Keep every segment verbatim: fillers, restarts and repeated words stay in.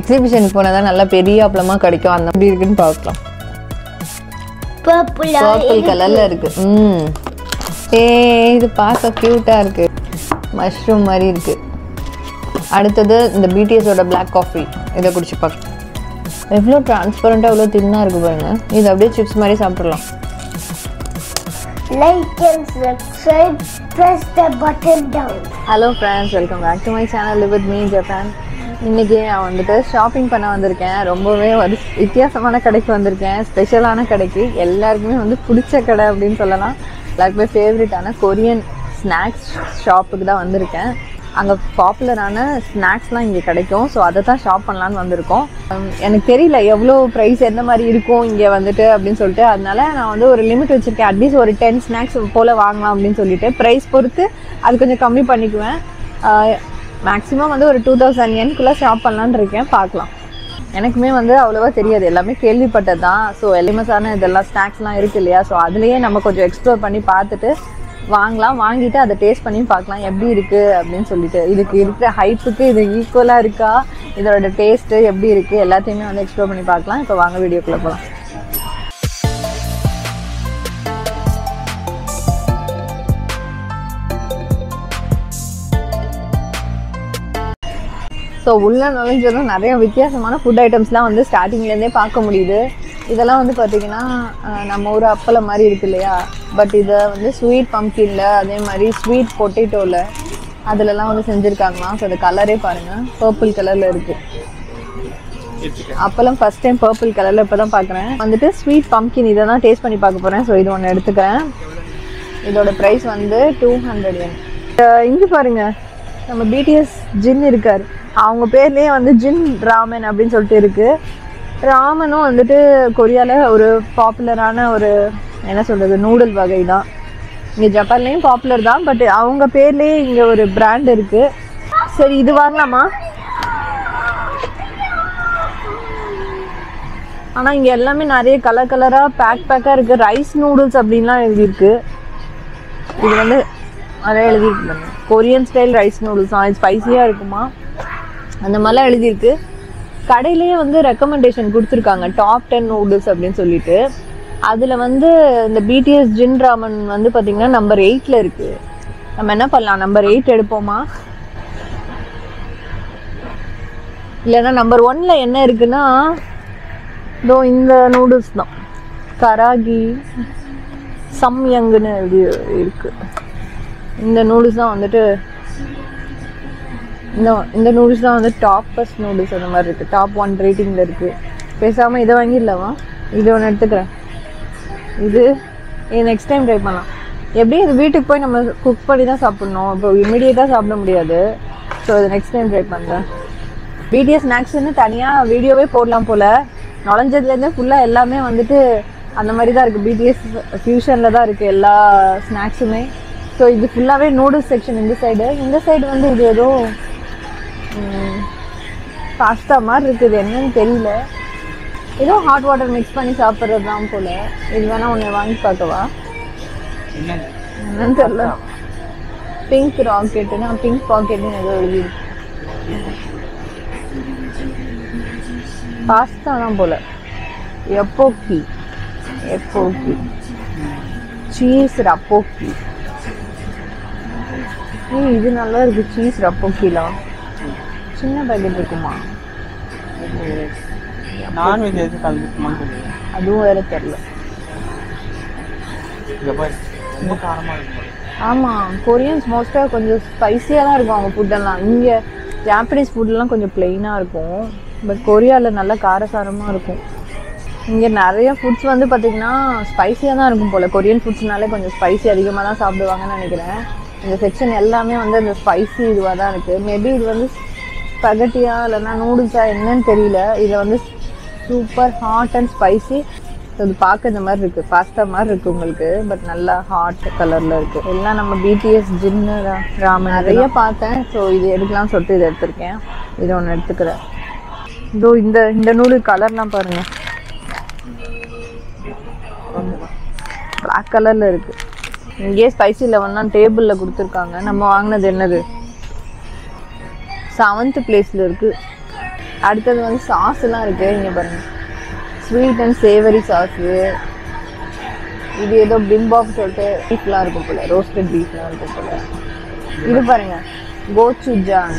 எக்ஸிபிஷனுக்கு போனால் தான் நல்லா பெரிய அப்பளமாக கிடைக்கும். அந்த எப்படி இருக்குன்னு பார்க்கலாம். பர்பிள் கலரில் இருக்குது. ம் ஏ இது பார்க்க க்யூட்டாக இருக்குது. மஷ்ரூம் மாதிரி இருக்குது. அடுத்தது இந்த பிடிஎஸோட பிளாக் காஃபி. இதை குடிச்சு பார்க்கலாம். எவ்வளோ டிரான்ஸ்பரண்ட்டாக எவ்வளோ தின்னாக இருக்குது பாருங்கள். இது அப்படியே சிப்ஸ் மாதிரி சாப்பிட்றலாம். Like and subscribe, press the button down. Hello friends, welcome back to my channel Live with me Japan. இன்னைக்கு நான் வந்துட்டு ஷாப்பிங் பண்ண வந்திருக்கேன். ரொம்பவே ஒரு வித்தியாசமான கடைக்கு வந்திருக்கேன். ஸ்பெஷலான கடைக்கு. எல்லாருக்குமே வந்து பிடிச்ச கடை அப்படின்னு சொல்லலாம். எல்லாருக்குமே ஃபேவரட்டான கொரியன் ஸ்நாக்ஸ் ஷாப்புக்கு தான் வந்திருக்கேன். அங்கே பாப்புலரான ஸ்நாக்ஸ்லாம் இங்கே கிடைக்கும். ஸோ அதை தான் ஷாப் பண்ணலான்னு வந்திருக்கோம். எனக்கு தெரியல எவ்வளோ ப்ரைஸ் எந்த மாதிரி இருக்கும் இங்கே வந்துட்டு அப்படின்னு சொல்லிட்டு. அதனால நான் வந்து ஒரு லிமிட் வச்சுருக்கேன். அட்லீஸ்ட் ஒரு டென் ஸ்நாக்ஸ் போல் வாங்கலாம் அப்படின்னு சொல்லிட்டு ப்ரைஸ் பொறுத்து அது கொஞ்சம் கம்மி பண்ணிக்குவேன். மேக்ஸிமம் வந்து ஒரு டூ தௌசண்ட் என்குள்ளே ஷாப் பண்ணலான்னு இருக்கேன். பார்க்கலாம். எனக்குமே வந்து அவ்வளோவா தெரியாது. எல்லாமே கேள்விப்பட்டது தான். ஸோ எலிமஸான இதெல்லாம் ஸ்நாக்ஸ்லாம் இருக்குது இல்லையா. ஸோ அதுலேயே நம்ம கொஞ்சம் எக்ஸ்ப்ளோர் பண்ணி பார்த்துட்டு வாங்கலாம். வாங்கிட்டு அதை டேஸ்ட் பண்ணி பார்க்கலாம் எப்படி இருக்குது அப்படின்னு சொல்லிட்டு. இதுக்கு இருக்கிற ஹைப்புக்கு இது ஈக்குவலாக இருக்கா, இதோட டேஸ்ட்டு எப்படி இருக்குது எல்லாத்தையுமே வந்து எக்ஸ்ப்ளோர் பண்ணி பார்க்கலாம். இப்போ வாங்க வீடியோக்குள்ளே போகலாம். ஸோ உள்ள நுழைஞ்சதும் நிறைய வித்தியாசமான ஃபுட் ஐட்டம்ஸ்லாம் வந்து ஸ்டார்டிங்லேருந்தே பார்க்க முடியுது. இதெல்லாம் வந்து பார்த்திங்கன்னா நம்ம ஊர் அப்பளம் மாதிரி இருக்குது இல்லையா. பட் இதை வந்து ஸ்வீட் பம்கின்ல அதே மாதிரி ஸ்வீட் பொட்டேட்டோவில் அதிலலாம் வந்து செஞ்சுருக்காங்களாம். ஸோ அந்த கலரே பாருங்கள், பர்பிள் கலரில் இருக்குது. அப்பளம் ஃபஸ்ட் டைம் பர்பிள் கலரில் இப்போ தான் பார்க்குறேன். வந்துட்டு ஸ்வீட் பம்கின் இதை தான் டேஸ்ட் பண்ணி பார்க்க போகிறேன். ஸோ இது ஒன்று எடுத்துக்கிறேன். இதோட ப்ரைஸ் வந்து டூ ஹண்ட்ரட் என். இங்கே பாருங்கள், நம்ம பிடிஎஸ் ஜின் இருக்கார். அவங்க பேர்லேயே வந்து ஜின் ராமன் அப்படின்னு சொல்லிட்டு இருக்குது. ராமனும் வந்துட்டு கொரியாவில் ஒரு பாப்புலரான ஒரு என்ன சொல்கிறது நூடுல் வகை தான். இங்கே ஜப்பான்லேயும் பாப்புலர் தான். பட் அவங்க பேர்லேயே இங்கே ஒரு பிராண்ட் இருக்குது. சரி இது வாங்கலாமா? ஆனால் இங்கே எல்லாமே நிறைய கலர் கலராக பேக் பேக்காக இருக்குது. ரைஸ் நூடுல்ஸ் அப்படின்லாம் எழுதியிருக்கு. இது வந்து நிறைய எழுதியிருக்கு. கொரியன் ஸ்டைல் ரைஸ் நூடுல்ஸ் தான். இது ஸ்பைஸியாக இருக்குமா அந்த மாதிரிலாம் எழுதியிருக்கு. கடையிலேயே வந்து ரெக்கமெண்டேஷன் கொடுத்துருக்காங்க டாப் டென் நூடுல்ஸ் அப்படின்னு சொல்லிட்டு. அதில் வந்து இந்த பிடிஎஸ் ஜின் ராமன் வந்து பார்த்திங்கன்னா நம்பர் எயிட்டில் இருக்குது. நம்ம என்ன பண்ணலாம், நம்பர் எயிட் எடுப்போமா? இல்லைன்னா நம்பர் ஒன்னில் என்ன இருக்குன்னா இதோ இந்த நூடுல்ஸ் தான். கராகி சம்யங்குன்னு எழுதி இருக்குது. இந்த நூடுல்ஸ் தான் வந்துட்டு இந்த இந்த நூடுல்ஸ் தான் வந்து டாப் ஃபஸ்ட் நூடுல்ஸ் அந்த மாதிரி இருக்குது. டாப் ஒன் ரேட்டிங்கில் இருக்குது. பேசாமல் இதை வாங்கிடலாமா? இது ஒன்று எடுத்துக்கிறேன். இது இது நெக்ஸ்ட் டைம் ட்ரை பண்ணலாம். எப்படியும் இது வீட்டுக்கு போய் நம்ம குக் பண்ணி தான் சாப்பிட்ணும். இப்போ இமீடியட்டாக சாப்பிட முடியாது. ஸோ இது நெக்ஸ்ட் டைம் ட்ரை பண்ணுறேன். பிடிஎஸ் ஸ்நாக்ஸ்ன்னு தனியாக வீடியோவே போடலாம் போல். நுழைஞ்சதுலேருந்தே ஃபுல்லாக எல்லாமே வந்துட்டு அந்த மாதிரி தான் இருக்குது. பிடிஎஸ் ஃபியூஷனில் தான் இருக்குது எல்லா ஸ்நாக்ஸுமே. ஸோ இது ஃபுல்லாகவே நூடுல்ஸ் செக்ஷன் இந்த சைடு. இந்த சைடு வந்து இது ஏதோ பாஸ்தா மாதிரி இருக்குது. என்னன்னு தெரியல. ஏதோ ஹாட் வாட்டர் மிக்ஸ் பண்ணி சாப்பிட்றது தான் போல். இது வேணால் ஒன்று வாங்கி பார்க்கவா? என்னன்னு தெரியல. பிங்க் ராக்கெட்டுன்னா பிங்க் பாக்கெட்டுன்னு ஏதோ எழுதிருக்கு. பாஸ்தா தான் போல். எப்போக்கி எப்போக்கி சீஸ் ரப்போக்கி. ஏய் இது நல்லா இருக்குது. சீஸ் ரப்போக்கிலாம் சின்ன பேக்கெட் இருக்குமா? அதுவும் வேற தெரியல. ஆமாம், கொரியன்ஸ் மோஸ்ட்டாக கொஞ்சம் ஸ்பைஸியாக தான் இருக்கும் அவங்க ஃபுட்டெல்லாம். இங்கே ஜாப்பனீஸ் ஃபுட்டெல்லாம் கொஞ்சம் ப்ளெயினாக இருக்கும். பட் கொரியாவில் நல்லா காரசாரமாக இருக்கும். இங்கே நிறைய ஃபுட்ஸ் வந்து பார்த்திங்கன்னா ஸ்பைஸியாக தான் இருக்கும் போல். கொரியன் ஃபுட்ஸ்னாலே கொஞ்சம் ஸ்பைசி அதிகமாக தான் சாப்பிடுவாங்கன்னு நினைக்கிறேன். இந்த செக்ஷன் எல்லாமே வந்து அந்த ஸ்பைசி இதுவாக தான் இருக்குது. மேபி இது வந்து ஸ்பகட்டியா இல்லைன்னா நூடுல்ஸா என்னன்னு தெரியல. இதில் வந்து சூப்பர் ஹாட் அண்ட் ஸ்பைசி. இது பார்க்க இந்த மாதிரி இருக்குது. பாஸ்தா மாதிரி இருக்குது உங்களுக்கு. பட் நல்லா ஹாட் கலரில் இருக்குது. எல்லாம் நம்ம பிடிஎஸ் ஜின்னு ராமன் நிறைய பார்த்தேன். ஸோ இது எடுக்கலாம்னு சொல்லிட்டு இதை எடுத்திருக்கேன். இதை ஒன்று எடுத்துக்கிறேன். இதோ இந்த இந்த நூடுல் கலர்லாம் பாருங்கள், பிளாக் கலரில் இருக்குது. இங்கேயே ஸ்பைசி லெவன் தான் டேபிளில் கொடுத்துருக்காங்க. நம்ம வாங்கினது என்னது செவன்த் பிளேஸில் இருக்குது. அடுத்தது வந்து சாஸ்லாம் இருக்குது. இங்கே பாருங்கள், ஸ்வீட் அண்ட் சேவரி சாஸு. இது ஏதோ பிம்பாப் சொல்லிட்டு பீஃப்லாம் இருக்கும் போல், ரோஸ்டட் பீஃப்லாம் இருக்கும் போல். இது பாருங்கள், கோச்சுஜாங்.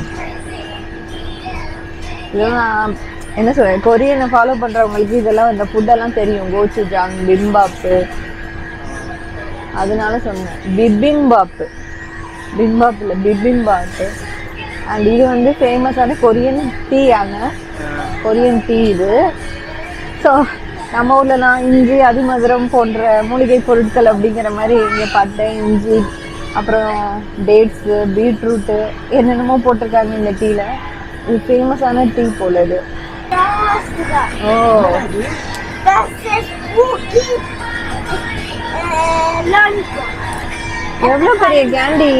இதெல்லாம் என்ன சொல்கிறேன், கொரியனை ஃபாலோ பண்ணுறவங்களுக்கு இதெல்லாம் இந்த ஃபுட்டெல்லாம் தெரியும். கோச்சுஜாங், பிம்பாப்பு, அதனால சொன்னேன். பிபிம்பாப்பு, பிம்பாப் இல்லை பிபிம்பாப்பு. அண்ட் இது வந்து ஃபேமஸான கொரியன் டீ. ஆங்க கொரியன் டீ இது. ஸோ நம்ம ஊர்லலாம் இஞ்சி அதிமதுரம் போன்ற மூலிகை பொருட்கள் அப்படிங்கிற மாதிரி இங்கே பட்டை, இஞ்சி, அப்புறம் டேட்ஸு, பீட்ரூட்டு என்னென்னமோ போட்டிருக்காங்க இந்த டீயில். இது ஃபேமஸான டீ போல இது. ஓ, எவ்வளோ பெரிய கேண்டி.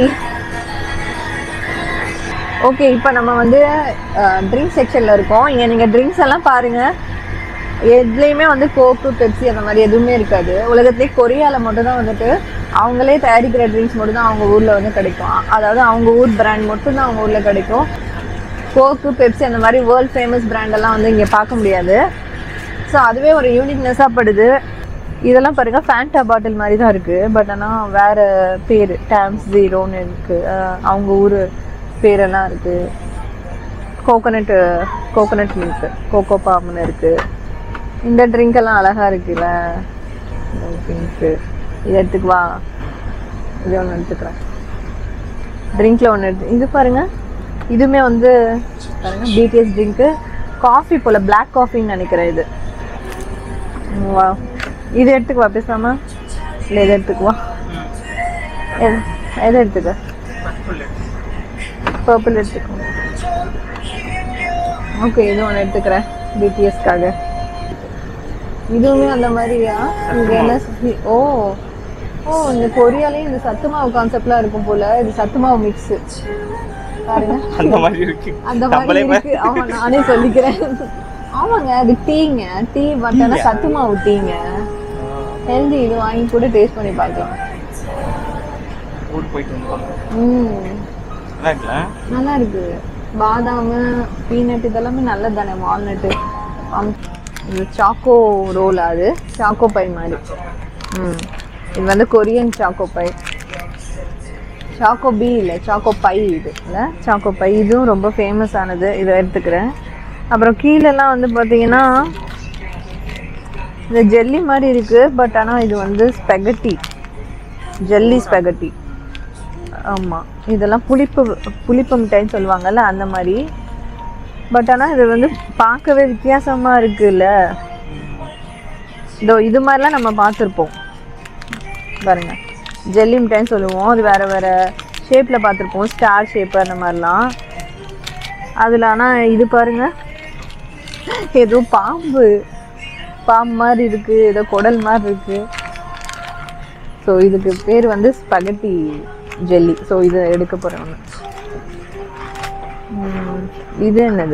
ஓகே, இப்போ நம்ம வந்து ட்ரிங்க் செக்ஷனில் இருக்கோம். இங்கே நீங்கள் ட்ரிங்க்ஸ் எல்லாம் பாருங்கள், எதுலேயுமே வந்து கோக்கு, பெப்சி அந்த மாதிரி எதுவுமே இருக்காது. உலகத்துலேயே கொரியாவில் மட்டும்தான் வந்துட்டு அவங்களே தயாரிக்கிற ட்ரிங்க்ஸ் மட்டும்தான் அவங்க ஊரில் வந்து கிடைக்கும். அதாவது அவங்க ஊர் பிராண்ட் மட்டும்தான் அவங்க ஊரில் கிடைக்கும். கோக்கு, பெப்சி அந்த மாதிரி வேர்ல்ட் ஃபேமஸ் பிராண்டெல்லாம் வந்து இங்கே பார்க்க முடியாது. ஸோ அதுவே ஒரு யூனிக்னஸாக படுது. இதெல்லாம் பாருங்கள், ஃபேண்டா பாட்டில் மாதிரி தான் இருக்குது. பட் ஆனால் வேறு பேர், டேம்ஸ் ஜீரோன்னு இருக்குது. அவங்க ஊர் பேரெல்லாம் இருக்குது. கோகோனட்டு கோகோனட் மில்க்கு, கோகோ பாம்னு இருக்குது. இந்த ட்ரிங்க்கெல்லாம் அழகாக இருக்குல்ல, ட்ரிங்க்கு. இது எடுத்துக்குவா, இது ஒன்று எடுத்துக்கிறேன். ட்ரிங்க்கில் ஒன்று எடுத்து இது பாருங்கள், இதுவுமே வந்து பாருங்கள் பிடிஎஸ் ட்ரிங்க்கு. காஃபி போல், பிளாக் காஃபின்னு நினைக்கிறேன் இது. வா, இது எடுத்துக்குவா பேசாமல், இல்லை எதை எடுத்துக்குவா, எது எதை எடுத்துக்க, பர்பிள் எடுத்துக்கோ. ஓகே, இது ஒன்று எடுத்துக்கிறேன் பிடிஎஸ்க்காக. இதுவுமே அந்த மாதிரியா? இங்கே என்ன? ஓ ஓ இந்த கொரியாலேயும் இந்த சத்து மாவு கான்செப்ட்லாம் இருக்கும் போல. இது சத்து மாவு மிக்ஸு பாருங்க, அந்த மாதிரி இருக்கு. அந்த மாதிரி இருக்கு. ஆமா, நானே சொல்லிக்கிறேன். ஆமாங்க, அது டீங்க, டீ. பட் ஆனால் சத்து மாவு டீங்க, ஹெல்தி. இது வாங்கி கூட டேஸ்ட் பண்ணி பார்க்கலாம். ம், நல்லா இருக்கு. பாதாம், பீனட் இதெல்லாமே நல்லது தானே, வால்நட்டு. இது சாக்கோ ரோல், அது சாக்கோ பை மாதிரி. ம், இது வந்து Korean choco pie. Choco P இல்லை, சாக்கோ பை. இது இல்லை, சாக்கோ பை. இதுவும் ரொம்ப ஃபேமஸ் ஆனது. இதை எடுத்துக்கிறேன். அப்புறம் கீழெல்லாம் வந்து பார்த்தீங்கன்னா இந்த ஜெல்லி மாதிரி இருக்குது. பட் ஆனால் இது வந்து ஸ்பெகட்டி, ஜெல்லி ஸ்பெகட்டி. ஆமாம், இதெல்லாம் புளிப்பு புளிப்பு மிட்டாய்ன்னு சொல்லுவாங்கல்ல, அந்த மாதிரி. பட் ஆனால் இது வந்து பார்க்கவே வித்தியாசமாக இருக்குல்ல. இதோ இது மாதிரிலாம் நம்ம பார்த்துருப்போம் பாருங்கள், ஜெல்லி மிட்டாய்ன்னு சொல்லுவோம். அது வேறு வேறு ஷேப்பில் பார்த்துருப்போம், ஸ்டார் ஷேப்பு அந்த மாதிரிலாம். அதில் ஆனால் இது பாருங்கள், ஏதோ பாம்பு பாம்பு மாதிரி இருக்குது, ஏதோ குடல் மாதிரி இருக்குது. ஸோ இதுக்கு பேர் வந்து ஸ்பெகட்டி ஜெல்லி. ஸோ இதை எடுக்க போகிறேன் ஒன்று. இது என்னது?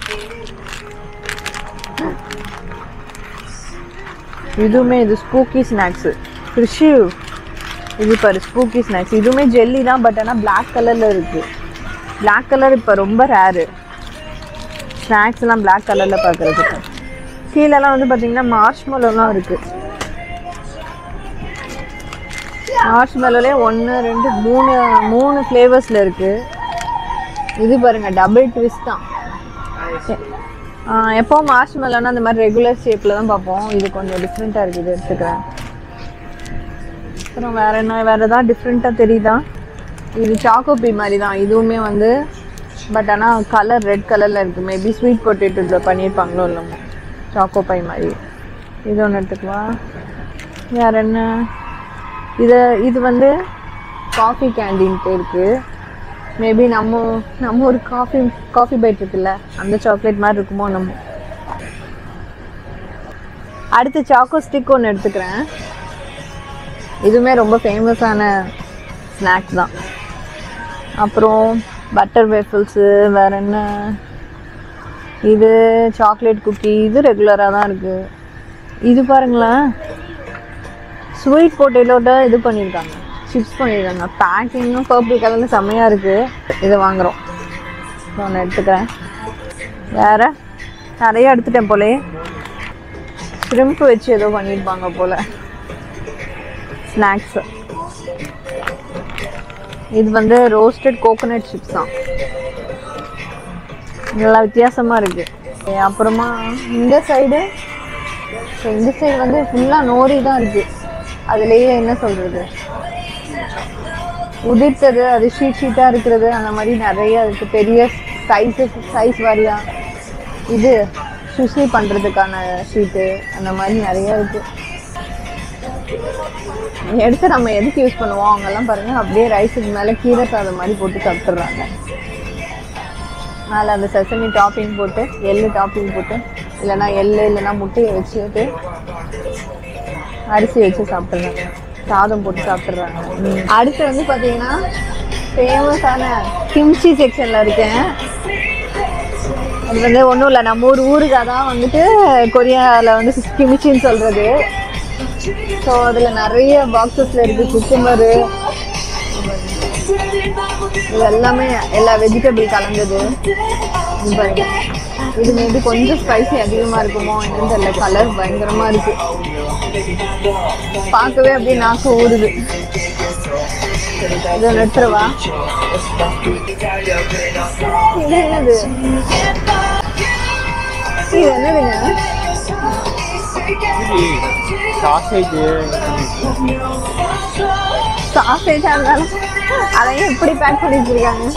இதுவுமே இது ஸ்பூக்கி ஸ்நாக்ஸு. கிருஷி, இது பாரு ஸ்பூக்கி ஸ்நாக்ஸ். இதுவுமே ஜெல்லி தான். பட் ஆனால் பிளாக் கலரில் இருக்குது. பிளாக் கலர் இப்போ ரொம்ப ரேரு, ஸ்நாக்ஸ்லாம் பிளாக் கலரில் பார்க்குறதுக்கு. கீழெல்லாம் வந்து பார்த்திங்கன்னா மார்ஷ்மெலோலாம் இருக்குது. மார்ஷ்மெலோலே ஒன்று ரெண்டு மூணு மூணு ஃப்ளேவர்ஸில் இருக்குது. இது பாருங்கள், டபுள் ட்விஸ்ட் தான். எப்போவும் மார்ஷ்மெலோனா அந்த மாதிரி ரெகுலர் ஷேப்பில் தான் பார்ப்போம். இது கொஞ்சம் டிஃப்ரெண்ட்டாக இருக்குது, எடுத்துக்கிறேன். அப்புறம் வேறு என்ன, வேறு எதாவது டிஃப்ரெண்ட்டாக தெரியுதா? இது சாக்கோபி மாதிரி தான். இதுவுமே வந்து பட் ஆனால் கலர் ரெட் கலரில் இருக்குது. Maybe sweet பொட்டேட்டோவில் பண்ணியிருப்பாங்களோ இல்லைமோ. சாக்கோபை மாதிரி. இது ஒன்று எடுத்துக்குவா. வேறு என்ன? இது இது வந்து காஃபி கேண்டீன்ட்டு இருக்குது. மேபி நம்ம நம்ம ஒரு காஃபி காஃபி பைட் இருக்குல்ல, அந்த சாக்லேட் மாதிரி இருக்குமோ நம்ம. அடுத்து சாக்கோ ஸ்டிக் ஒன்று எடுத்துக்கிறேன். இதுவுமே ரொம்ப ஃபேமஸான ஸ்நாக்ஸ் தான். அப்புறம் பட்டர் வேஃபிள்ஸு. வேறு என்ன? இது சாக்லேட் குக்கி. இது ரெகுலராக தான் இருக்குது. இது பாருங்களேன், ஸ்வீட் பொட்டேட்டோட இது பண்ணியிருக்காங்க, சிப்ஸ் பண்ணியிருக்காங்க. பேக்கிங்கும் பர்பிள் கலரில் செம்மையாக இருக்குது. இதை வாங்குகிறோம். ஒன்று எடுத்துக்கிறேன். வேறு நிறைய எடுத்துட்டேன் போலே. ஷ்ரிம்ப் வச்சு ஏதோ பண்ணியிருப்பாங்க போல் ஸ்நாக்ஸு. இது வந்து ரோஸ்டட் கோகோனட் சிப்ஸ் தான், நல்லா வித்தியாசமாக இருக்குது. அப்புறமா இந்த சைடு இந்த சைடு வந்து ஃபுல்லாக நோரி தான் இருக்குது. அதுலேயே என்ன சொல்கிறது, உதிர்த்தது அது ஷீட் ஷீட்டாக இருக்கிறது அந்த மாதிரி நிறைய இருக்குது. பெரிய சைஸஸ் சைஸ் வாரியா இது சுஷி பண்ணுறதுக்கான ஷீட்டு அந்த மாதிரி நிறையா இருக்குது. எடுத்து நம்ம எதுக்கு யூஸ் பண்ணுவோம் அவங்கெல்லாம் பாருங்கள், அப்படியே ரைஸுக்கு மேலே கீரை சாதம் மாதிரி போட்டு சாப்பிட்றாங்க. மேலே அந்த செசமி டாப்பிங் போட்டு எள்ளு டாப்பிங் போட்டு இல்லைனா எள்ளு இல்லைனா முட்டையை வச்சுட்டு அரிசி வச்சு சாப்பிட்றாங்க, சாதம் போட்டு சாப்பிட்றாங்க. அடுத்து வந்து பார்த்தீங்கன்னா ஃபேமஸான கிம்ச்சி செக்ஷனில் இருக்கேன். அது வந்து ஒன்றும் இல்லை, நம்ம ஊர் ஊருக்காக தான் வந்துட்டு கொரியாவில் வந்து கிமிச்சின்னு சொல்கிறது. ஸோ அதில் நிறைய பாக்ஸஸில் இருக்குது. குக்கும்பரு இது எல்லாமே எல்லா வெஜிடபிள் கலந்தது. இது மேபி கொஞ்சம் ஸ்பைசி அதிகமாக இருக்குமோ என்னன்னு தெரியல. கலர் பயங்கரமாக இருக்குது, பார்க்கவே அப்படியே நாக்கு ஊறுது. இதை நட்டுருவா. இது என்னது இது என்னதுங்க? சாசேஜ். சாசேஜா இருந்தாலும் அதையும் எப்படி பேக் பண்ணி வச்சிருக்காங்க.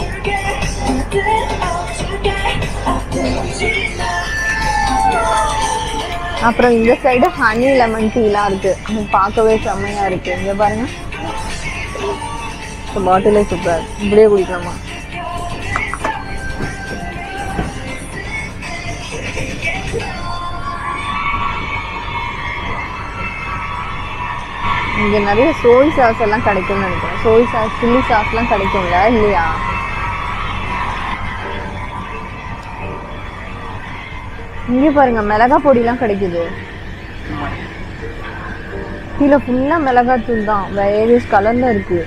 அப்புறம் இந்த சைடு ஹனி லெமன் டீலாம் இருக்கு, பார்க்கவே செம்மையா இருக்கு. இங்க பாருங்க, பாட்டிலே சூப்பர், இப்படியே குடிக்கலாமா? இங்க நிறைய சோய் சாஸ் எல்லாம் கிடைக்கும்னு நினைக்கிறேன். சோய் சாஸ், சில்லி சாஸ்லாம் கிடைக்கும்ல இல்லையா? இங்கே பாருங்க, மிளகா பொடிலாம் கிடைக்குது. கீழே ஃபுல்லா மிளகாத்தூள் தான், வேரியஸ் கலர்ல இருக்கு.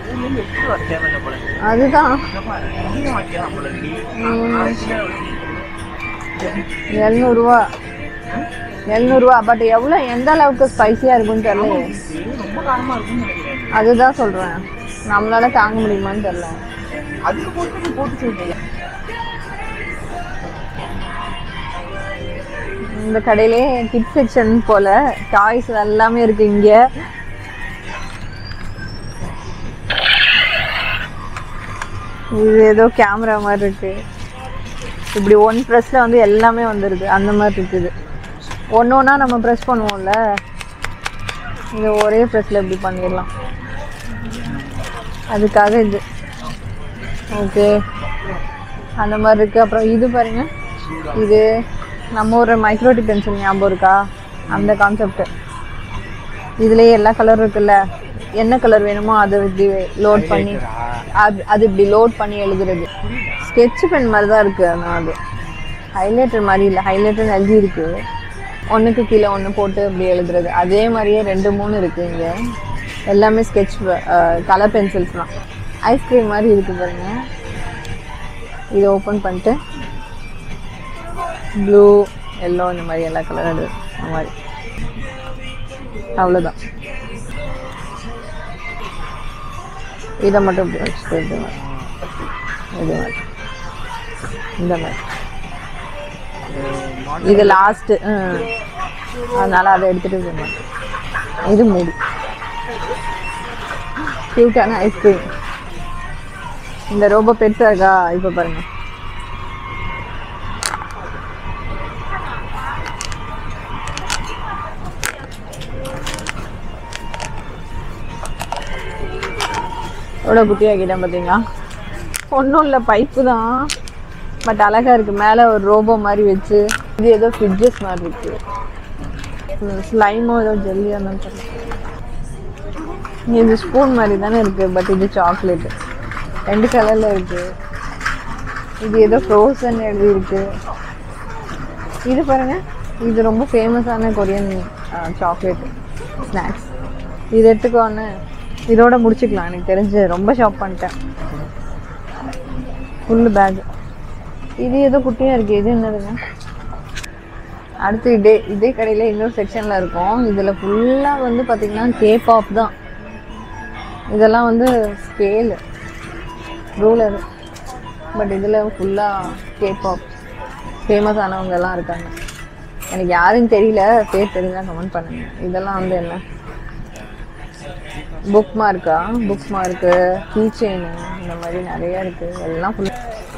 அதுதான் எழுநூறுவா எழுநூறுவா பட் எவ்வளோ எந்த அளவுக்கு ஸ்பைசியாக இருக்குன்னு தெரியல. அதுதான் சொல்கிறேன், நம்மளால தாங்க முடியுமான்னு தெரியல. இந்த கடையிலே கிட் செக்ஷன் போல டாய்ஸ் எல்லாமே இருக்கு. இங்க இது ஏதோ கேமரா மாதிரி இருக்கு. இப்படி ஒன் ப்ரெஸ்ல வந்து எல்லாமே வந்துடுது, அந்த மாதிரி இருக்குது. ஒன்று ஒன்றா நம்ம ப்ரெஸ் பண்ணுவோம்ல, இது ஒரே ப்ரெஸ்ல இப்படி பண்ணிடலாம். அதுக்காக இது ஓகே அந்த மாதிரி இருக்குது. அப்புறம் இது பாருங்க, இது நம்ம ஒரு மைக்ரோடி பென்சில் ஞாபகம் இருக்கா? அந்த கான்செப்ட். இதுலேயே எல்லா கலரும் இருக்குல்ல, என்ன கலர் வேணுமோ அதை இப்படி லோட் பண்ணி அது அது இப்படி லோட் பண்ணி எழுதுறது. ஸ்கெட்ச் பென் மாதிரி தான் இருக்குது. ஆனால் அது ஹைலைட்டர் மாதிரி இல்லை, ஹைலைட்டர் எழுதி இருக்குது. ஒன்றுக்கு கீழே ஒன்று போட்டு இப்படி எழுதுறது. அதே மாதிரியே ரெண்டு மூணு இருக்குது இங்கே. எல்லாமே ஸ்கெட்ச் கலர் பென்சில்ஸ் தான். ஐஸ்கிரீம் மாதிரி இருக்குது பாருங்க. இதை ஓப்பன் பண்ணிட்டு ப்ளூ, எல்லோ இந்த மாதிரி எல்லா கலர் அது அந்த மாதிரி. அவ்வளோதான். இதை மட்டும் இப்படி வச்சுட்டு இது மாதிரி இது மாதிரி இந்த மாதிரி. இது லாஸ்ட்டு, அதனால அதை எடுத்துகிட்டு இது மாதிரி. இது மூடி கியூட்டான ஐஸ்கிரீம். இந்த ரொம்ப பெருசாக இருக்கா? இப்போ பாருங்கள், எவ்வளோ குட்டியாக்கிட்டேன் பார்த்தீங்களா? ஒன்றும் இல்லை, பைப்பு தான், பட் அழகாக இருக்குது. மேலே ஒரு ரோபோ மாதிரி வச்சு. இது ஏதோ ஃப்ரிட்ஜஸ் மாதிரி இருக்குது. ஸ்லைமோ ஏதோ ஜெல்லியாக இருந்தாலும் தெரியல. இது ஸ்பூன் மாதிரி தானே இருக்குது, பட் இது சாக்லேட்டு. ரெண்டு கலரில் இருக்குது. இது ஏதோ ஃப்ரோசன் எழுதி இருக்குது. இது பாருங்கள், இது ரொம்ப ஃபேமஸான கொரியன் சாக்லேட்டு ஸ்நாக்ஸ். இது எடுத்துக்கோன்னு இதோட முடிச்சுக்கலாம். எனக்கு தெரிஞ்சு ரொம்ப ஷாப் பண்ணிட்டேன். Full pack. இது ஏதோ குட்டியாக இருக்குது. இது என்னதுங்க? அடுத்து இதே இதே கடையில் இன்னொரு செக்ஷனில் இருக்கும். இதில் ஃபுல்லாக வந்து பார்த்திங்கன்னா கேபாப் தான். இதெல்லாம் வந்து ஸ்கேலு ரூலரு. பட் இதில் ஃபுல்லாக கேபாப் ஃபேமஸ் ஆனவங்கெல்லாம் இருக்காங்க. எனக்கு யாருன்னு தெரியல, பேர் தெரிஞ்சால் கமெண்ட் பண்ணுங்க. இதெல்லாம் வந்து என்ன புக் மார்க்கா புக் மார்க்கு கீ செயின் இந்த மாதிரி நிறையா இருக்குது. எல்லாம் ஃபுல்லாக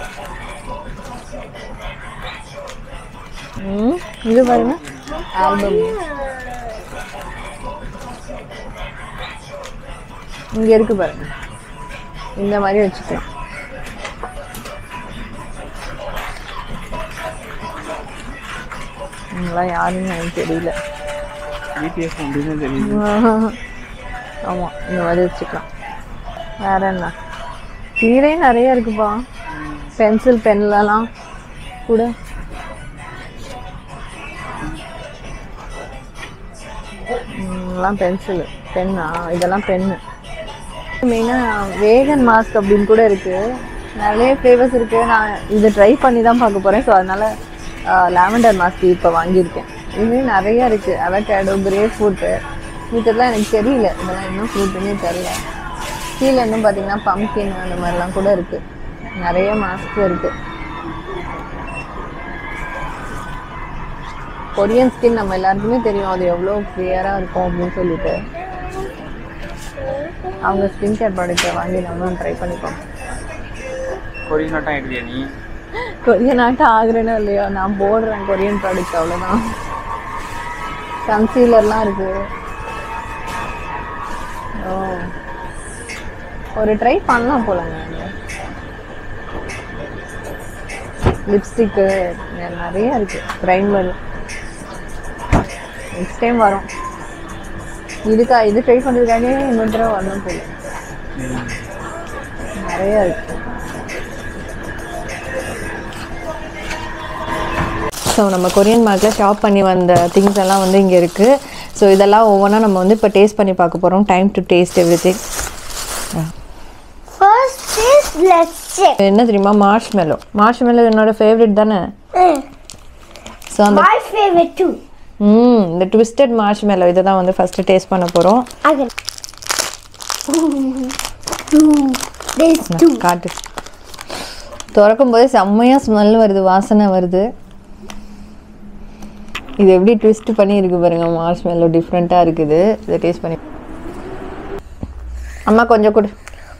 ம் இது பாருங்க ஆல்பம். இங்கே இருக்குது பாருங்க, இந்த மாதிரி வச்சுக்கலாம். இவங்களாம் யாருன்னு எனக்கு தெரியல. ஆமாம், இந்த மாதிரி வச்சுக்கலாம். வேற என்ன கீழே நிறைய இருக்குப்பா. பென்சில் பென்லலாம் கூட இதெல்லாம் பென்சிலு பென்னா, இதெல்லாம் பென்னு. மெயினாக வேகன் மாஸ்க் அப்படின்னு கூட இருக்குது. நிறைய ஃப்ளேவர்ஸ் இருக்குது. நான் இதை ட்ரை பண்ணி தான் பார்க்க போகிறேன். ஸோ அதனால் லாவெண்டர் மாஸ்க் இப்போ வாங்கியிருக்கேன். இது நிறையா இருக்குது. அவகேடோ, கிரேப் ஃப்ரூட்டு, இதெல்லாம் எனக்கு தெரியல. இதெல்லாம் இன்னும் ஃப்ரூட்டுன்னே தெரியல. கீழே இன்னும் பார்த்தீங்கன்னா பம்கின் அந்த மாதிரிலாம் கூட இருக்குது. நிறைய மாஸ்க் இருக்குது. கொரியன் ஸ்கின் நம்ம எல்லாருக்குமே தெரியும், அது எவ்வளோ கிளியராக இருக்கும் அப்படின்னு சொல்லிட்டு. அவங்க ஸ்கின் கேர் ப்ராடக்ட்டை வாங்கி நம்மளும் ட்ரை பண்ணிப்போம். கொரியன் ஆட்டம் ஆகிடுவியா நீ? கொரியன் ஆட்டம் ஆகுறேனோ இல்லையோ, நான் போடுறேன் கொரியன் ப்ராடக்ட், அவ்வளோதான். கன்சீலர்லாம் இருக்குது. ஓ, ஒரு ட்ரை பண்ணலாம் போலங்க. லிப்ஸ்டிக்கு நிறைய இருக்குது. ப்ரைமர் நெக்ஸ்ட் டைம் வரும். இதுக்கா இது ட்ரை பண்ணுறதுக்காகவே இன்னொரு தடவை வரணும் போல. நிறையா இருக்குது. ஸோ நம்ம கொரியன் மார்க்கில் ஷாப் பண்ணி வந்த திங்ஸ் எல்லாம் வந்து இங்கே இருக்குது. ஸோ இதெல்லாம் ஒவ்வொன்றா நம்ம வந்து இப்போ டேஸ்ட் பண்ணி பார்க்க போகிறோம். Time to taste everything. என்ன தெரியுமா, மார்ஷ் மெலோ. மார்ஷ் மெலோ என்னோட ஃபேவரட் தானே. ஸோ அந்த My favorite too. ம் இந்த ட்விஸ்டட் மார்ஷ் மெலோ இதை தான் வந்து ஃபஸ்ட்டு டேஸ்ட் பண்ண போகிறோம். காட்டு திறக்கும் போதே செம்மையாக ஸ்மெல் வருது, வாசனை வருது. இது எப்படி ட்விஸ்ட் பண்ணி இருக்கு பாருங்க. மார்ஷ் மெலோ டிஃப்ரெண்ட்டாக இருக்குது. இதை டேஸ்ட் பண்ணி அம்மா கொஞ்சம் கொடு.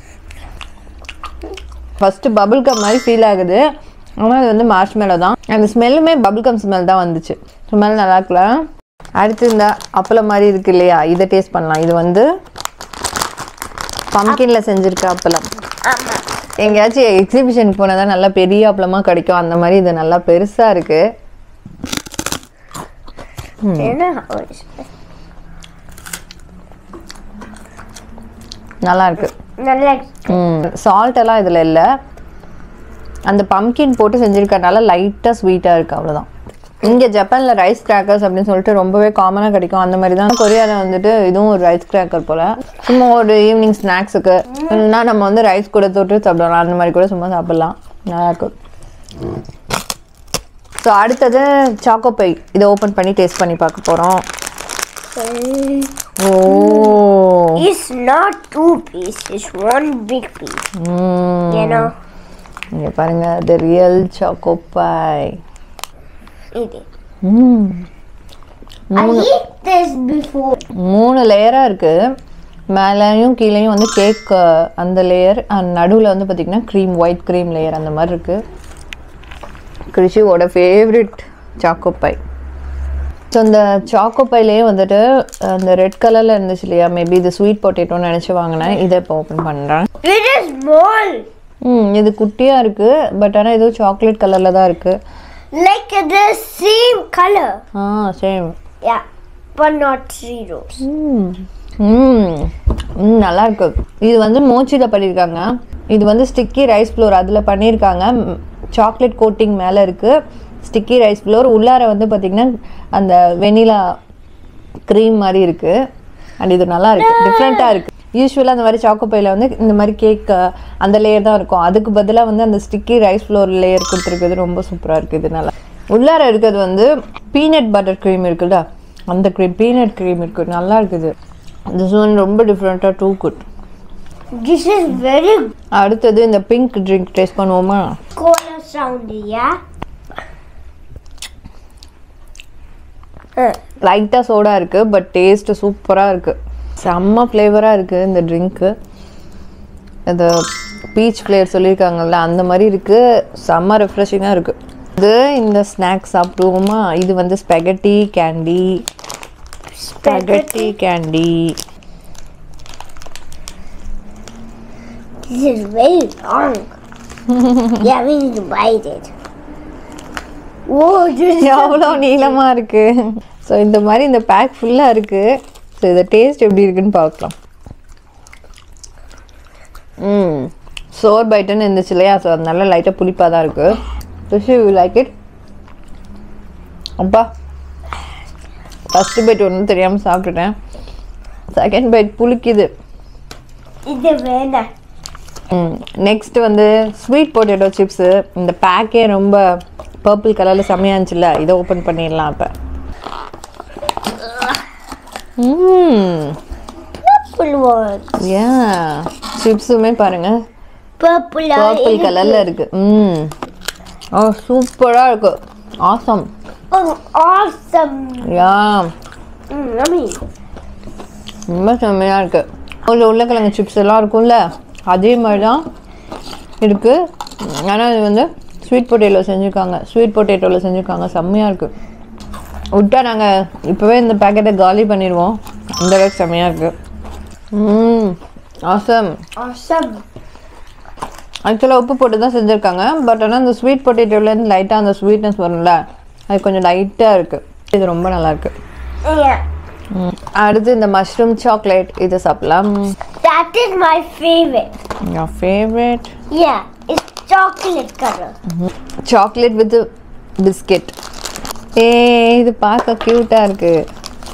ஃபஸ்ட்டு பபுள் கம் மாதிரி ஃபீல் ஆகுது. ஆனால் அது வந்து மார்ஷ் மெலோ தான். அந்த ஸ்மெல்லுமே பபுள் கம் ஸ்மெல் தான் வந்துச்சு. ஸ்மெல் நல்லா இருக்குல்ல. அடுத்து இந்த அப்பளம் மாதிரி இருக்கு இல்லையா, இதை டேஸ்ட் பண்ணலாம். இது வந்து பம்கினில் செஞ்சுருக்க அப்பளம். எங்கேயாச்சும் எக்ஸிபிஷனுக்கு போனால் தான் நல்லா பெரிய அப்பளமாக கிடைக்கும். அந்த மாதிரி இது நல்லா பெருசாக இருக்குது. நல்லா இருக்கு. ம் சால்ட் எல்லாம் இதில் இல்லை. அந்த பம்கின் போட்டு செஞ்சுருக்கனால லைட்டாக ஸ்வீட்டாக இருக்குது, அவ்வளோதான். இங்கே ஜப்பானில் ரைஸ் கிராக்கர்ஸ் அப்படின்னு சொல்லிட்டு ரொம்பவே காமனாக கிடைக்கும். அந்த மாதிரி தான் கொரியாவில் வந்துட்டு இதுவும் ஒரு ரைஸ் கிராக்கர் போல். சும்மா ஒரு ஈவினிங் ஸ்நாக்ஸுக்கு இல்லைன்னா நம்ம வந்து ரைஸ் கூட தொட்டு சாப்பிடலாம். அந்த மாதிரி கூட சும்மா சாப்பிட்லாம். நல்லாயிருக்கும். ஸோ அடுத்தது சாக்கோ பை. இதை ஓப்பன் பண்ணி டேஸ்ட் பண்ணி பார்க்க போகிறோம். ஓ, It's not two pieces, it's one big piece. You know? இங்கே பாருங்க, the real choco pie. Eat it. ம் I eat this before. மூணு லேயராக இருக்குது. மேலேயும் கீழேயும் வந்து கேக் அந்த லேயர், நடுவில் வந்து பார்த்திங்கன்னா க்ரீம், ஒயிட் க்ரீம் லேயர் அந்த மாதிரி இருக்குது. கிருஷியோட ஃபேவரட் சாக்கோ பை. ஸோ இந்த சாக்கோ பைலேயே வந்துட்டு அந்த ரெட் கலரில் இருந்துச்சு இல்லையா, மேபி இது ஸ்வீட் பொட்டேட்டோன்னு நினச்சி வாங்கினேன். இதை இப்போ ஓப்பன் பண்ணுறேன். It is small. ம் இது குட்டியாக இருக்குது. பட் ஆனால் இது சாக்லேட் கலரில் தான் இருக்குது. Like the same color. ஆ same. Yeah, but not zeros. ம் ம் ம் நல்லா இருக்கு. இது வந்து மோச்சியில் பண்ணியிருக்காங்க. இது வந்து ஸ்டிக்கி ரைஸ் ஃப்ளோர் அதில் பண்ணியிருக்காங்க. சாக்லேட் கோட்டிங் மேலே இருக்குது. ஸ்டிக்கி ரைஸ் ஃப்ளோர் உள்ளார வந்து பார்த்திங்கன்னா அந்த வெனிலா க்ரீம் மாதிரி இருக்குது. அண்ட் இது நல்லா இருக்குது, டிஃப்ரெண்ட்டாக இருக்குது. யூஸ்வலாக அந்த மாதிரி சாக்கோ பையில் வந்து இந்த மாதிரி கேக் அந்த லேயர் தான் இருக்கும். அதுக்கு பதிலாக வந்து அந்த ஸ்டிக்கி ரைஸ் ஃப்ளோர் லேயர் கொடுத்துருக்குது. ரொம்ப சூப்பராக இருக்குது. இது நல்லா உள்ளார இருக்கிறது வந்து பீனட் பட்டர் க்ரீம் இருக்குல்ல, அந்த க்ரீம் பீனட் க்ரீம் இருக்குது. நல்லா இருக்குது. திஸ் ஒன் ரொம்ப டிஃப்ரெண்ட்டாக too good. This is very அடுத்தது இந்த பிங்க் ட்ரிங்க் டேஸ்ட் பண்ணுவோமா? cola sound, yeah. லைட்டாக சோடா இருக்குது, பட் டேஸ்ட்டு சூப்பராக இருக்குது. செம்ம ஃப்ளேவராக இருக்குது இந்த ட்ரிங்க்கு. இந்த பீச் ஃப்ளேவர் சொல்லியிருக்காங்கல்ல, அந்த மாதிரி இருக்குது. செம்ம ரெஃப்ரெஷிங்காக இருக்குது. இது இந்த ஸ்நாக்ஸ் சாப்பிடுவோமா? இது வந்து spaghetti candy. Spaghetti candy. This is very long. Yeah, we need to bite it. Whoa, this is எவ்வளோ நீளமாக இருக்குது. ஸோ இந்த மாதிரி இந்த பேக் ஃபுல்லாக இருக்குது. ஸோ இதை டேஸ்ட் எப்படி இருக்குன்னு பார்க்கலாம். ம் சோர் பைட்டுன்னு இருந்துச்சு இல்லையா? ஸோ அது நல்லா லைட்டாக புளிப்பாக தான் இருக்குது. Rishi, you like it? அப்பா, ஃபஸ்ட்டு பைட் ஒன்றும் தெரியாமல் சாப்பிட்டுட்டேன். செகண்ட் பைட் புளிக்குது. இது வேண்டாம். ம் நெக்ஸ்ட் வந்து ஸ்வீட் பொட்டேட்டோ சிப்ஸு. இந்த பேக்கே ரொம்ப பர்பிள் கலரில் செம்மையாக இருந்துச்சுல்ல, இதை ஓப்பன் பண்ணிடலாம் இப்போ. ம் Purple one. ஏன் சிப்ஸுமே பாருங்கள் Purple. பர்பிள் கலரில் இருக்குது. ம் ஓ சூப்பராக இருக்குது. Awesome. Oh, awesome. Yeah Mm, yummy. ரொம்ப செம்மையாக இருக்குது. உள்ள உருளைக்கிழங்கு சிப்ஸ் எல்லாம் இருக்கும்ல, அதே மாதிரி தான் இருக்குது. ஆனால் இது வந்து ஸ்வீட் பொட்டேட்டோ செஞ்சுருக்காங்க. ஸ்வீட் பொட்டேட்டோவில் செஞ்சுருக்காங்க. செம்மையாக இருக்குது. விட்டா நாங்கள் இப்போவே இந்த பேக்கெட்டை காலி பண்ணிடுவோம். அந்தளவுக்கு செம்மையாக இருக்குது. ம் ஆசம். Awesome. ஆக்சுவலாக உப்பு போட்டு தான் செஞ்சுருக்காங்க. பட் ஆனால் இந்த ஸ்வீட் பொட்டேட்டோலேருந்து லைட்டாக அந்த ஸ்வீட்னஸ் வரும்ல, அது கொஞ்சம் லைட்டாக இருக்குது. இது ரொம்ப நல்லாயிருக்கு. Yeah. அடுத்து இந்த மஷ்ரூம் சாக்லேட், இதை சாப்பிடலாம். That is my favorite. Your favorite? Yeah, it's chocolate color. Chocolate with biscuit. ஏ இது பார்க்க க்யூட்டாக இருக்குது.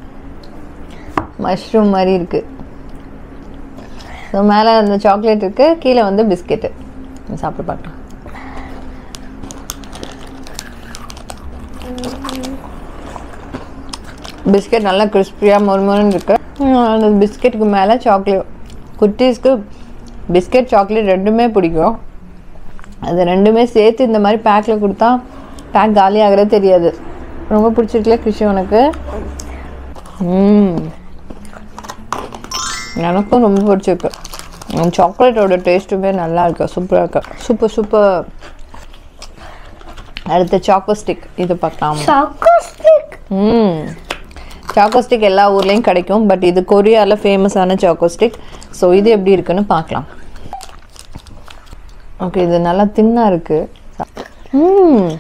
மஷ்ரூம் மாதிரி இருக்குது. ஸோ மேலே அந்த சாக்லேட் இருக்குது, கீழே வந்து பிஸ்கெட்டு. சாப்பிட்டு பார்க்கலாம். பிஸ்கெட் நல்லா கிறிஸ்பியாக மொறுமொறுன்னு இருக்குது. அந்த பிஸ்கெட்டுக்கு மேலே சாக்லேட். குட்டீஸ்க்கு பிஸ்கெட் சாக்லேட் ரெண்டுமே பிடிக்கும். அது ரெண்டுமே சேர்த்து இந்த மாதிரி பேக்கில் கொடுத்தா பேக் காலி ஆகிறதே தெரியாது. ரொம்ப பிடிச்சிருக்கல கிருஷி உனக்கு? ம் எனக்கும் ரொம்ப பிடிச்சிருக்கு. சாக்லேட்டோட டேஸ்ட்டுமே நல்லா இருக்கு. சூப்பராக இருக்கு. Super super. அடுத்து சாக்கோ ஸ்டிக், இது பார்க்கலாம். Choco stick. ம் சாக்கோ ஸ்டிக் எல்லா ஊர்லேயும் கிடைக்கும். பட் இது கொரியாவில் ஃபேமஸான சாக்கோ ஸ்டிக். ஸோ இது எப்படி இருக்குன்னு பார்க்கலாம். ஓகே, இது நல்லா தின்னாக இருக்குது. ம்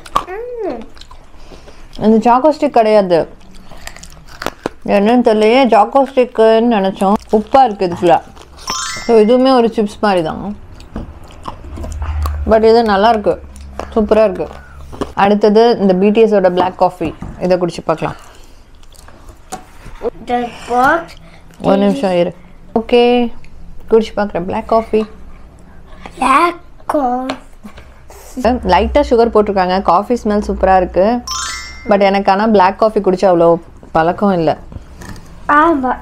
இந்த சாக்கோ ஸ்டிக் கிடையாது, என்னன்னு தெரியலையே. சாக்கோ ஸ்டிக்குன்னு நினச்சோம். உப்பாக இருக்குது ஃபுல்லாக. ஸோ இதுவுமே ஒரு சிப்ஸ் மாதிரி தான். பட் இது நல்லாயிருக்கு. சூப்பராக இருக்குது. அடுத்தது இந்த பிடிஎஸோட பிளாக் காஃபி, இதை குடிச்சு பார்க்கலாம். The box. ஒரு நிமிஷம் இரு. ஓகே, குடிச்சு பார்க்குறேன். Black coffee. Black coffee. லைட்டாக சுகர் போட்டிருக்காங்க. காஃபி ஸ்மெல் சூப்பராக இருக்குது. பட் எனக்கு ஆனால் பிளாக் காஃபி குடிச்சா அவ்வளோ பழக்கம் இல்லை. ஆமா.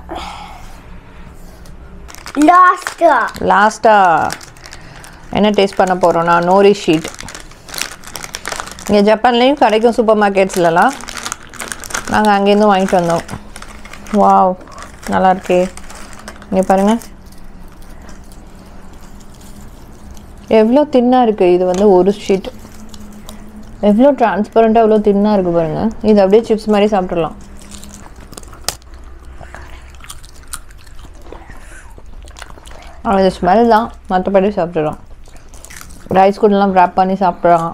லாஸ்டா லாஸ்ட்டாக என்ன டேஸ்ட் பண்ண போகிறோன்னா நோரி ஷீட். இங்கே ஜப்பான்லேயும் கிடைக்கும் சூப்பர் மார்க்கெட்ஸ்லலாம். நாங்கள் அங்கேருந்து வாங்கிட்டு வந்தோம். வாவ், நல்லா இருக்கே. இங்கே பாருங்கள் எவ்வளோ தின்னாக இருக்குது. இது வந்து ஒரு ஷீட். எவ்வளோ டிரான்ஸ்பரண்ட்டாக எவ்வளோ தின்னாக இருக்குது பாருங்கள். இது அப்படியே சிப்ஸ் மாதிரி சாப்பிட்றலாம். அது ஸ்மெல் தான், மற்றபடி சாப்பிட்றோம். ரைஸ் கூடலாம் வ்ராப் பண்ணி சாப்பிட்றான்.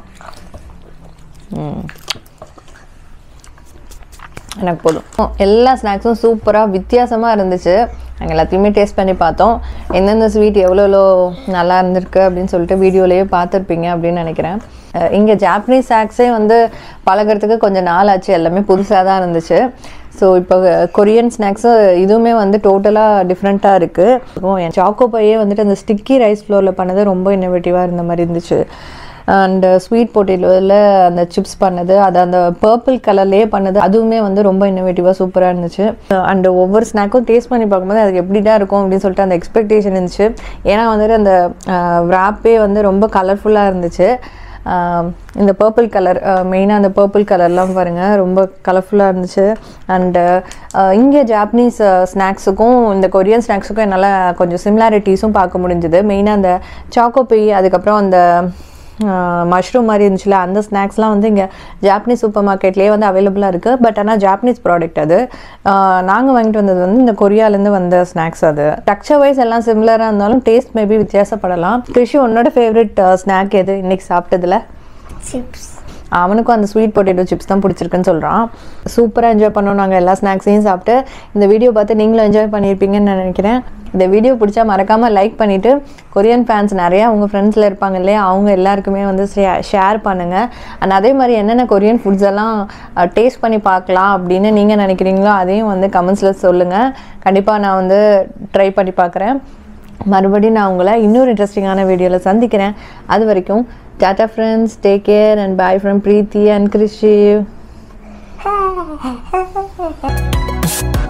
எனக்கு போதும். எல்லா ஸ்நாக்ஸும் சூப்பராக வித்தியாசமாக இருந்துச்சு. நாங்கள் எல்லாத்தையுமே டேஸ்ட் பண்ணி பார்த்தோம். எந்தெந்த ஸ்வீட் எவ்வளோ எவ்வளோ நல்லா இருந்திருக்கு அப்படின்னு சொல்லிட்டு வீடியோலேயே பார்த்துருப்பீங்க அப்படின்னு நினைக்கிறேன். இங்கே ஜாப்பனீஸ் ஸ்நாக்ஸே வந்து பழகிறதுக்கு கொஞ்சம் நாள் ஆச்சு, எல்லாமே புதுசாக தான் இருந்துச்சு. ஸோ இப்போ கொரியன் ஸ்நாக்ஸு இதுவுமே வந்து டோட்டலாக டிஃப்ரெண்ட்டாக இருக்குது. என் சாக்கோ பையே வந்துட்டு அந்த ஸ்டிக்கி ரைஸ் ஃப்ளோரில் பண்ணது ரொம்ப இன்னோவேட்டிவாக இருந்த மாதிரி இருந்துச்சு. அண்டு ஸ்வீட் பொட்டேட்டோவில் அந்த சிப்ஸ் பண்ணது, அது அந்த பர்பிள் கலர்லேயே பண்ணது, அதுவுமே வந்து ரொம்ப இன்னோவேட்டிவாக சூப்பராக இருந்துச்சு. அண்டு ஒவ்வொரு ஸ்நாக்கும் டேஸ்ட் பண்ணி பார்க்கும்போது அதுக்கு எப்படி தான் இருக்கும் அப்படின்னு சொல்லிட்டு அந்த எக்ஸ்பெக்டேஷன் இருந்துச்சு. ஏன்னா வந்துட்டு அந்த wrap-ஏ வந்து ரொம்ப கலர்ஃபுல்லாக இருந்துச்சு. இந்த பர்பிள் கலர், மெயினாக அந்த பர்பிள் கலர்லாம் பாருங்கள் ரொம்ப கலர்ஃபுல்லாக இருந்துச்சு. அண்டு இங்கே ஜாப்பனீஸ் ஸ்நாக்ஸுக்கும் இந்த கொரியன் ஸ்நாக்ஸுக்கும் என்னால் கொஞ்சம் சிமிலாரிட்டிஸும் பார்க்க முடிஞ்சுது. மெயினாக அந்த சாக்கோபி, அதுக்கப்புறம் அந்த மஷ்ரூம் மாதிரி இருந்துச்சுல, அந்த ஸ்நாக்ஸ்லாம் வந்து இங்கே ஜாப்பனீஸ் சூப்பர் மார்க்கெட்லேயே வந்து அவைலபிளாக இருக்குது. பட் ஆனால் ஜாப்பனீஸ் ப்ராடக்ட் அது. நாங்கள் வாங்கிட்டு வந்தது வந்து இந்த கொரியாலேருந்து வந்த ஸ்நாக்ஸ். அது ஸ்ட்ரக்சர் வைஸ் எல்லாம் சிமிலராக இருந்தாலும் டேஸ்ட் மேபி வித்தியாசப்படலாம். கிருஷி, உன்னோட ஃபேவரட் ஸ்நாக் எது இன்னைக்கு சாப்பிட்டதுல? சிப்ஸ். அவனுக்கும் அந்த ஸ்வீட் பொட்டேட்டோ சிப்ஸ் தான் பிடிச்சிருக்குன்னு சொல்கிறான். சூப்பராக என்ஜாய் பண்ணோம் நாங்கள் எல்லா ஸ்நாக்ஸையும் சாப்பிட்டு. இந்த வீடியோ பார்த்து நீங்களும் என்ஜாய் பண்ணியிருப்பீங்கன்னு நான் நினைக்கிறேன். இந்த வீடியோ பிடிச்சா மறக்காமல் லைக் பண்ணிவிட்டு, கொரியன் ஃபேன்ஸ் நிறையா உங்கள் ஃப்ரெண்ட்ஸில் இருப்பாங்க இல்லையா, அவங்க எல்லாருக்குமே வந்து ஷேர் பண்ணுங்கள். அண்ட் அதே மாதிரி என்னென்ன கொரியன் ஃபுட்ஸ் எல்லாம் டேஸ்ட் பண்ணி பார்க்கலாம் அப்படின்னு நீங்கள் நினைக்கிறீங்களோ அதையும் வந்து கமெண்ட்ஸில் சொல்லுங்கள். கண்டிப்பாக நான் வந்து ட்ரை பண்ணி பார்க்குறேன். மறுபடியும் நான் உங்களை இன்னொரு இன்ட்ரெஸ்டிங்கான வீடியோவில் சந்திக்கிறேன். அது வரைக்கும் Tata friends, take care and bye from Preeti and Krishi.